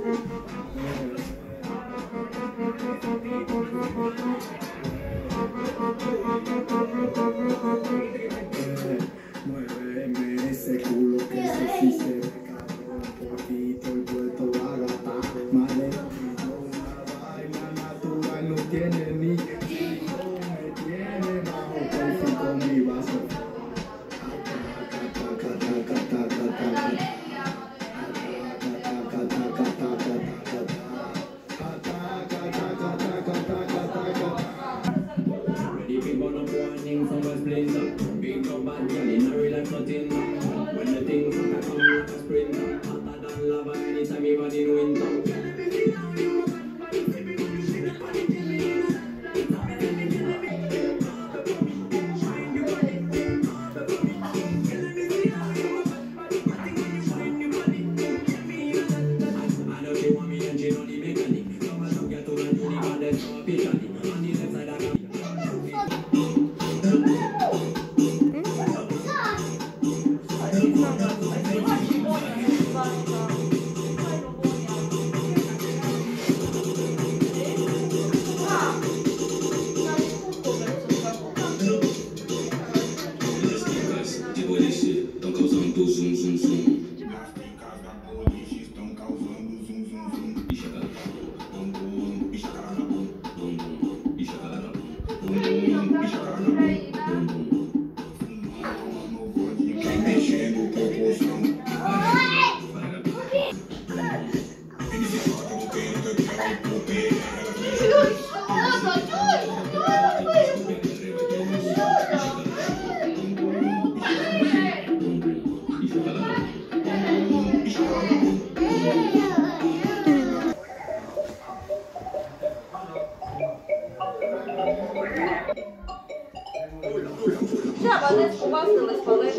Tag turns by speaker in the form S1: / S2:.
S1: Muéveme ese culo que se hiciste cabrón, poquito y vuelto a gastar. Madre, una vaina natural no tiene ni chico, me tiene bajo perfil con mi vaso.
S2: Big up bad girl in a real life nothing. When the things come like a sprinter, hotter than lava anytime even in winter. I know she want me and she know the mechanic. Come and get to the unique and then come up Italy. On the left side of the zoom, zoom, zoom. As picas da boliche estão causando zoom, zoom, zoom. Bicha galera, bum, bum, bicha galera, bum, bum, bicha galera, bum, bum, bicha galera, bum, bum. Fumando vodka, mexendo com poção. Eles ficam no tempo que é o poder.
S3: Já, podem desculpar se eles podem.